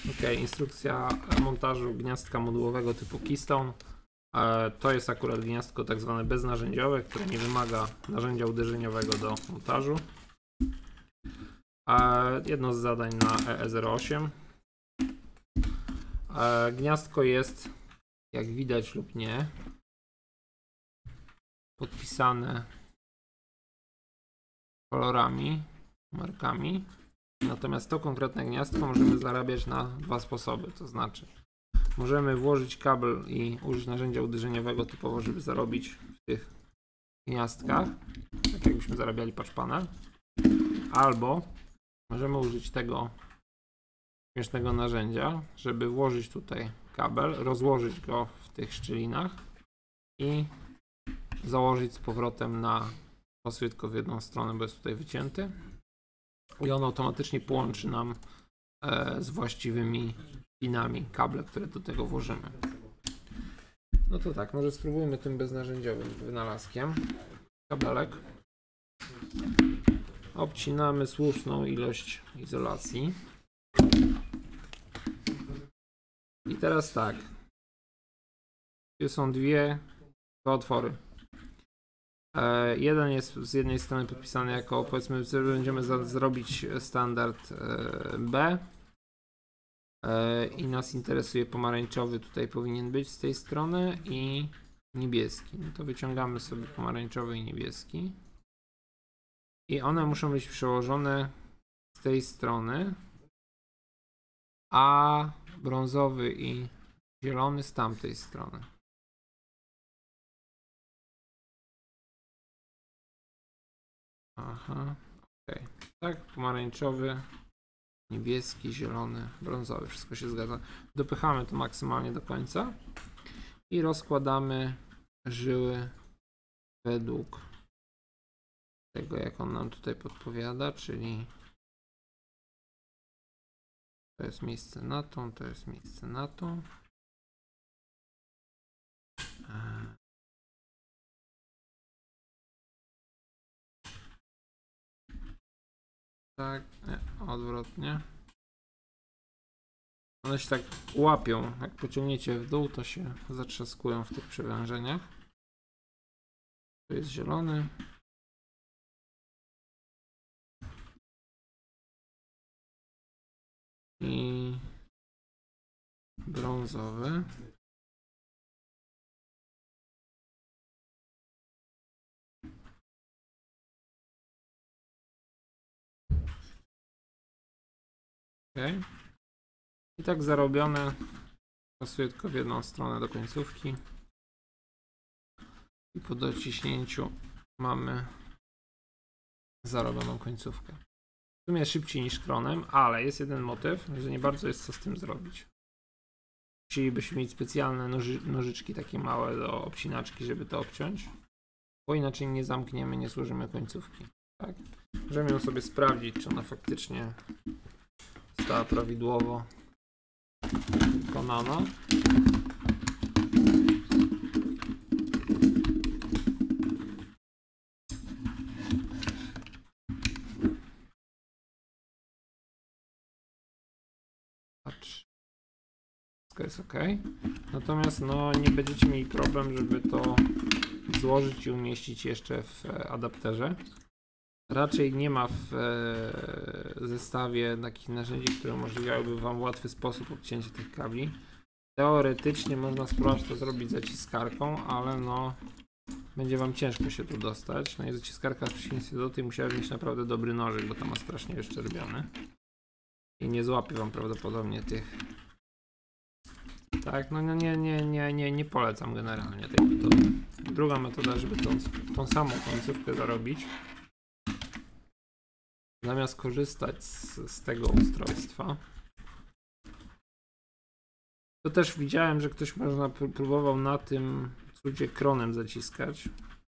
Ok, instrukcja montażu gniazdka modułowego typu Keystone. To jest akurat gniazdko tak zwane beznarzędziowe, które nie wymaga narzędzia uderzeniowego do montażu. Jedno z zadań na EE08. Gniazdko jest, jak widać lub nie, podpisane kolorami, markami. Natomiast to konkretne gniazdko możemy zarabiać na dwa sposoby, to znaczy możemy włożyć kabel i użyć narzędzia uderzeniowego typowo, żeby zarobić w tych gniazdkach, tak jakbyśmy zarabiali patch panel, albo możemy użyć tego śmiesznego narzędzia, żeby włożyć tutaj kabel, rozłożyć go w tych szczelinach i założyć z powrotem na pasuje tylko w jedną stronę, bo jest tutaj wycięty i on automatycznie połączy nam z właściwymi pinami kable, które do tego włożymy. No to tak, może spróbujmy tym beznarzędziowym wynalazkiem. Kabelek. Obcinamy słuszną ilość izolacji. I teraz tak. Tu są dwa otwory. Jeden jest z jednej strony podpisany jako, powiedzmy, będziemy zrobić standard B i nas interesuje pomarańczowy, tutaj powinien być z tej strony i niebieski. No to wyciągamy sobie pomarańczowy i niebieski i one muszą być przełożone z tej strony, a brązowy i zielony z tamtej strony. Aha, ok. Tak, pomarańczowy, niebieski, zielony, brązowy, wszystko się zgadza. Dopychamy to maksymalnie do końca i rozkładamy żyły według tego, jak on nam tutaj podpowiada, czyli to jest miejsce na tą, to jest miejsce na tą. Tak, nie, odwrotnie. One się tak łapią, jak pociągniecie w dół, to się zatrzaskują w tych przewężeniach. Tu jest zielony. I brązowy. Okay. I tak zarobione, pasuje tylko w jedną stronę do końcówki i po dociśnięciu mamy zarobioną końcówkę. W sumie jest szybciej niż kronem, ale jest jeden motyw, że nie bardzo jest co z tym zrobić. Musielibyśmy mieć specjalne nożyczki takie małe do obcinaczki, żeby to obciąć, bo inaczej nie zamkniemy, nie złożymy końcówki. Tak? Możemy ją sobie sprawdzić, czy ona faktycznie została prawidłowo wykonana. Patrz. Wszystko jest ok. Natomiast no, nie będziecie mieli problem, żeby to złożyć i umieścić jeszcze w adapterze. Raczej nie ma w zestawie takich narzędzi, które umożliwiałyby Wam w łatwy sposób obcięcie tych kabli. Teoretycznie można spróbować to zrobić zaciskarką, ale no będzie Wam ciężko się tu dostać. No i zaciskarka w przeciwieństwie do tej musiała mieć naprawdę dobry nożyk, bo to ma strasznie wyszczerbiony. I nie złapie Wam prawdopodobnie tych. Tak, no nie polecam generalnie tej metody. Druga metoda, żeby tą samą końcówkę zarobić, zamiast korzystać z tego ustrojstwa, to też widziałem, że ktoś próbował na tym cudzie kronem zaciskać.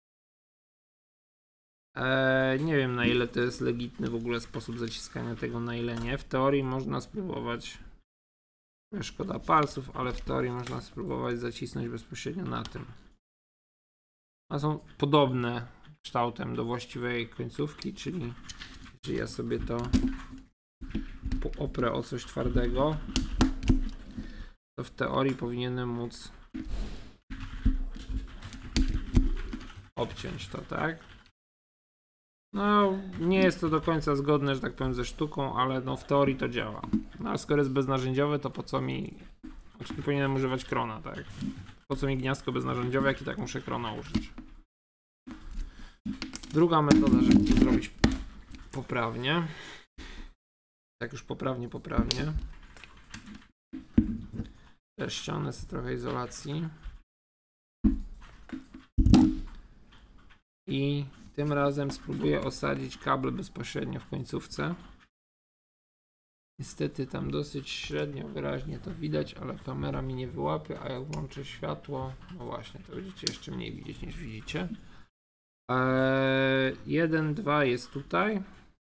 Nie wiem, na ile to jest legitny w ogóle sposób zaciskania tego, na ile nie. W teorii można spróbować, szkoda palców, ale w teorii można spróbować zacisnąć bezpośrednio na tym. One są podobne kształtem do właściwej końcówki, czyli jeżeli ja sobie to oprę o coś twardego, to w teorii powinienem móc obciąć to, tak? No, nie jest to do końca zgodne, że tak powiem, ze sztuką, ale no w teorii to działa. No a skoro jest beznarzędziowe, to po co mi... Znaczy nie powinienem używać krona, tak? Po co mi gniazdko beznarzędziowe, jak i tak muszę krona użyć. Druga metoda, żeby to zrobić poprawnie. Tak już poprawnie. Też ściągnę sobie trochę izolacji. I tym razem spróbuję osadzić kabel bezpośrednio w końcówce. Niestety tam dosyć średnio wyraźnie to widać, ale kamera mi nie wyłapie, a jak włączę światło, no właśnie, to będziecie jeszcze mniej widzieć niż widzicie. 1, 2 jest tutaj.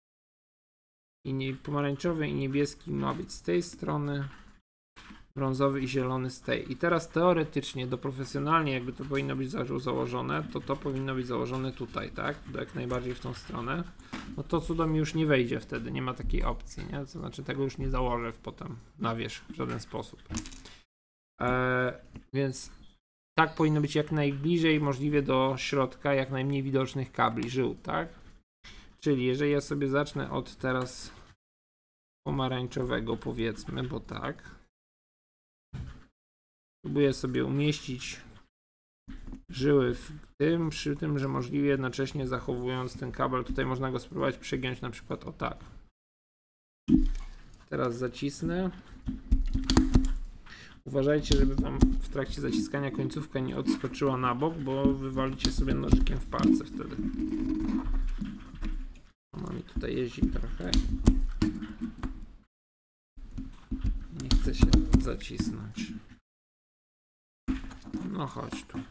I pomarańczowy i niebieski ma być z tej strony. Brązowy i zielony z tej. I teraz teoretycznie, profesjonalnie jakby to powinno być założone, to powinno być założone tutaj, tak? Jak najbardziej w tą stronę. No to cudo mi już nie wejdzie wtedy, nie ma takiej opcji, nie? To znaczy tego już nie założę potem na wierzch w żaden sposób. Więc tak powinno być jak najbliżej możliwie do środka, jak najmniej widocznych kabli, żył, tak? Czyli jeżeli ja sobie zacznę od teraz pomarańczowego, powiedzmy, bo tak. Próbuję sobie umieścić żyły w tym, przy tym, że możliwie jednocześnie zachowując ten kabel, tutaj można go spróbować przegiąć na przykład o tak. Teraz zacisnę. Uważajcie, żeby wam w trakcie zaciskania końcówka nie odskoczyła na bok, bo wywalicie sobie nożykiem w palce wtedy. Ona mi tutaj jeździ trochę. Nie chce się zacisnąć. No chodź tu.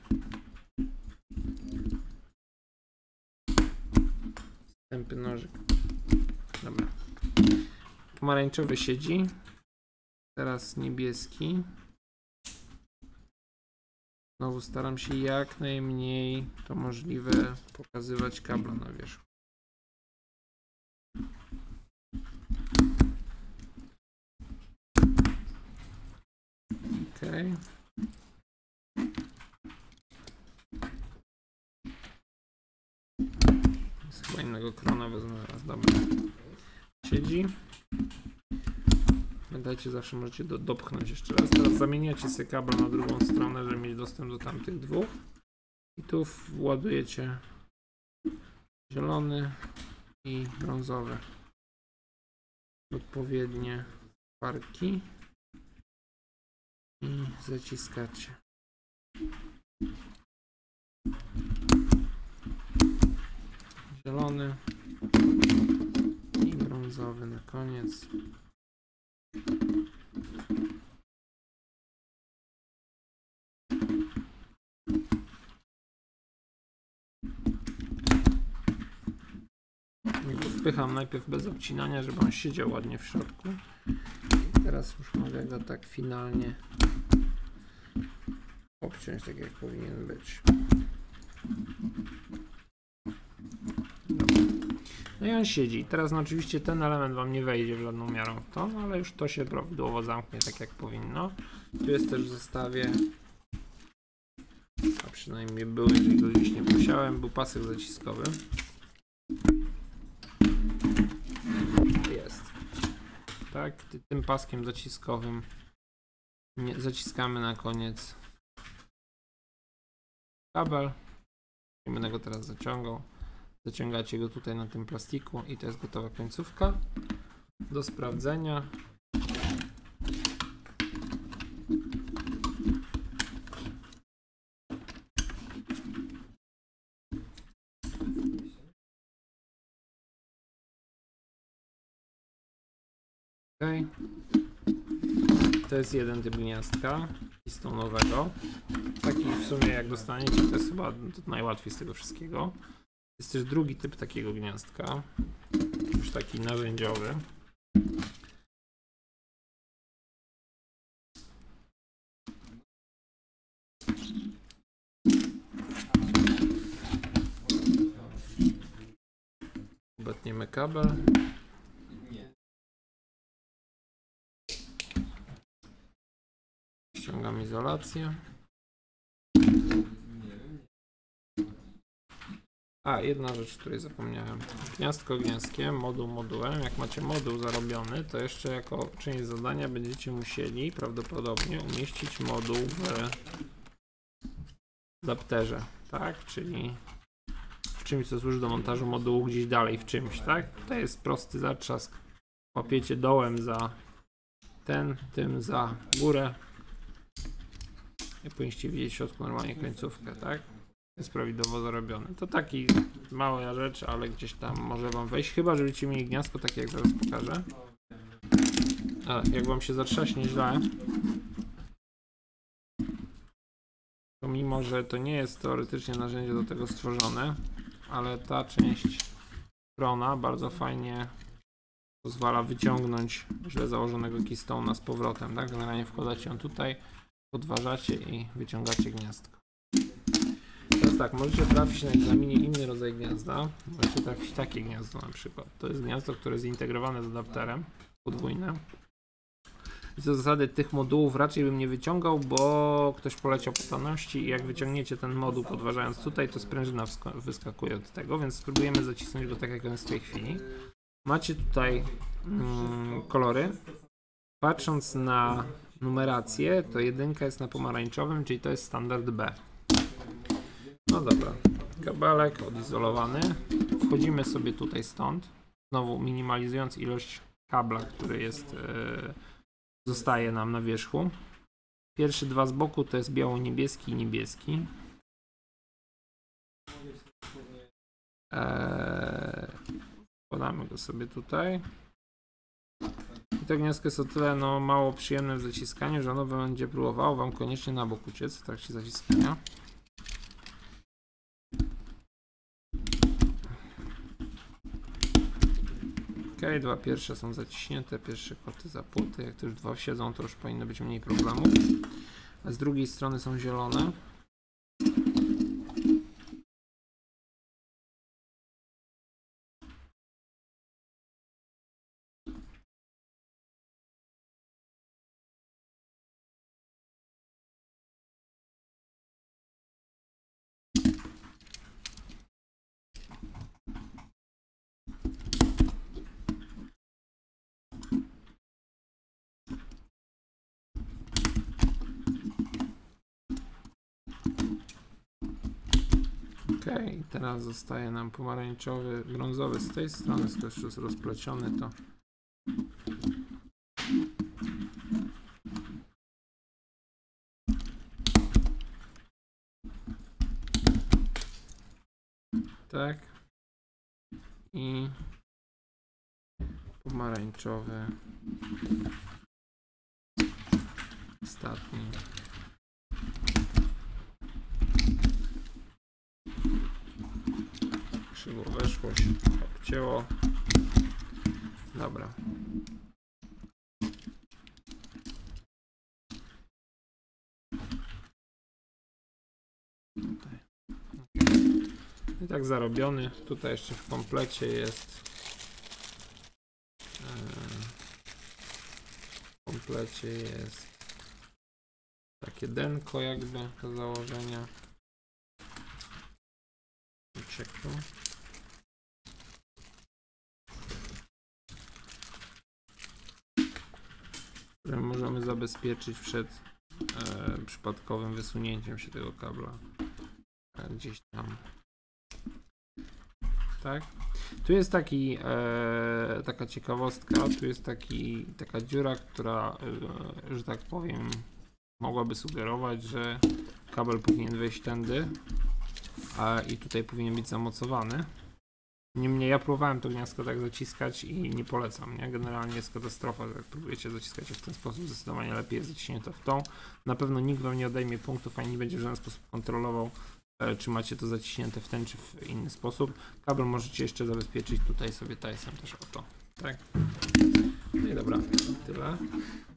Tępy nożyk. Dobra. Pomarańczowy siedzi. Teraz niebieski. Znowu staram się jak najmniej to możliwe pokazywać kabla na wierzchu. Okej. Chyba innego krona wezmę raz, dobra. Siedzi. Pamiętajcie, zawsze możecie dopchnąć jeszcze raz. Teraz zamieniacie sobie kabel na drugą stronę, żeby mieć dostęp do tamtych dwóch. I tu władujecie zielony i brązowy. Odpowiednie parki. I zaciskacie. Zielony i brązowy na koniec. Wpycham najpierw bez obcinania, żeby on siedział ładnie w środku. I teraz już mogę go tak finalnie obciąć, tak jak powinien być. Dobra. No i on siedzi. Teraz no oczywiście ten element wam nie wejdzie w żadną miarą w to, ale już to się prawidłowo zamknie tak jak powinno. Tu jest też w zestawie, a przynajmniej był, jeżeli go gdzieś nie posiałem, był pasek zaciskowy. Jest. Tak, tym paskiem zaciskowym zaciskamy na koniec kabel. Nie będę go teraz zaciągał. Zaciągacie go tutaj na tym plastiku i to jest gotowa końcówka do sprawdzenia. Okay. To jest jeden typ gniazdka pistonowego. Taki w sumie jak dostaniecie, to jest chyba najłatwiej z tego wszystkiego. Jest też drugi typ takiego gniazdka, już taki narzędziowy. Obetniemy kabel. ściągam izolację. A, jedna rzecz, której zapomniałem. Gniazdko gniazdkiem, moduł modułem. Jak macie moduł zarobiony, to jeszcze jako część zadania będziecie musieli prawdopodobnie umieścić moduł w adapterze, tak? Czyli w czymś, co służy do montażu modułu gdzieś dalej w czymś, tak? Tutaj jest prosty zatrzask. Łapiecie dołem za ten, tym za górę. I powinniście widzieć w środku normalnie końcówkę, tak? Jest prawidłowo zarobiony. To taki mała rzecz, ale gdzieś tam może wam wejść. Chyba, że będziecie mieli gniazdko, takie jak zaraz pokażę. Ale jak wam się zatrzaśnie źle, to mimo, że to nie jest teoretycznie narzędzie do tego stworzone, ale ta część strona bardzo fajnie pozwala wyciągnąć źle założonego keystone'a z powrotem, tak? Generalnie wkładacie ją tutaj, podważacie i wyciągacie gniazdko. Teraz tak, możecie trafić na egzaminie inny rodzaj gniazda. Możecie trafić takie gniazdo na przykład. To jest gniazdo, które jest zintegrowane z adapterem, podwójne. I co do zasady tych modułów raczej bym nie wyciągał, bo ktoś poleciał po tanności i jak wyciągniecie ten moduł podważając tutaj, to sprężyna wyskakuje od tego, więc spróbujemy zacisnąć go tak jak on jest w tej chwili. Macie tutaj kolory. Patrząc na numerację, to jedynka jest na pomarańczowym, czyli to jest standard B. No dobra, kabelek odizolowany. Wchodzimy sobie tutaj stąd, znowu minimalizując ilość kabla, który jest, zostaje nam na wierzchu. Pierwsze dwa z boku to jest biało-niebieski i niebieski. Podamy go sobie tutaj. I to gniazdko jest o tyle mało przyjemne w zaciskaniu, że ono będzie próbowało wam koniecznie na bok uciec w trakcie zaciskania. Ok, dwa pierwsze są zaciśnięte, pierwsze koty zapłute. Jak to już dwa wsiedzą, to już powinno być mniej problemów. A z drugiej strony są zielone. Ok, teraz zostaje nam pomarańczowy, brązowy z tej strony, skoro już jest rozpleciony, to tak i pomarańczowy ostatni. Krzywo weszło się, obcięło. Dobra. Tutaj. I tak zarobiony. Tutaj jeszcze w komplecie jest takie denko jakby do założenia. Uciekło. Które możemy zabezpieczyć przed przypadkowym wysunięciem się tego kabla gdzieś tam. Tak. Tu jest taka ciekawostka, tu jest taka dziura, która, że tak powiem, mogłaby sugerować, że kabel powinien wejść tędy i tutaj powinien być zamocowany. Niemniej ja próbowałem to gniazdko tak zaciskać i nie polecam, nie? Generalnie jest katastrofa, że jak próbujecie zaciskać je w ten sposób, zdecydowanie lepiej jest zaciśnięte w tą. Na pewno nikt wam nie odejmie punktów, ani nie będzie w żaden sposób kontrolował, czy macie to zaciśnięte w ten czy w inny sposób. Kabel możecie jeszcze zabezpieczyć tutaj sobie tajsem też o to, tak? No i dobra, tyle.